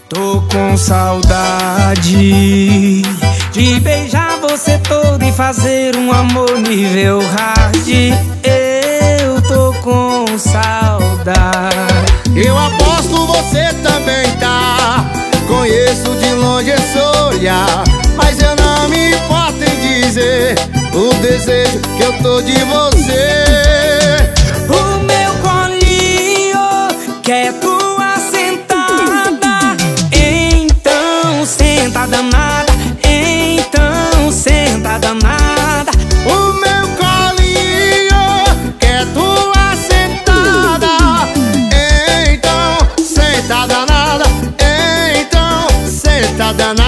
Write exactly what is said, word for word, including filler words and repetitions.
Tô com saudade de beijar você todo e fazer um amor nível hard. Eu tô com saudade. Eu aposto você também tá. Conheço de longe esse olhar, mas eu não me importo em dizer o desejo que eu tô de você. O meu colinho quer tua sentada, então senta danada, então senta danada. O meu colinho quer tua sentada, então senta danada, então senta danada.